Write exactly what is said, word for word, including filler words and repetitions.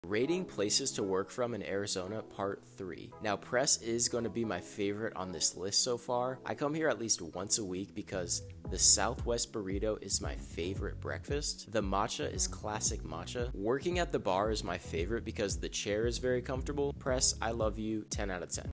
Rating places to work from in Arizona, part three. Now, Press is going to be my favorite on this list so far. I come here at least once a week because the Southwest Burrito is my favorite breakfast. The matcha is classic matcha. Working at the bar is my favorite because the chair is very comfortable. Press, I love you, ten out of ten.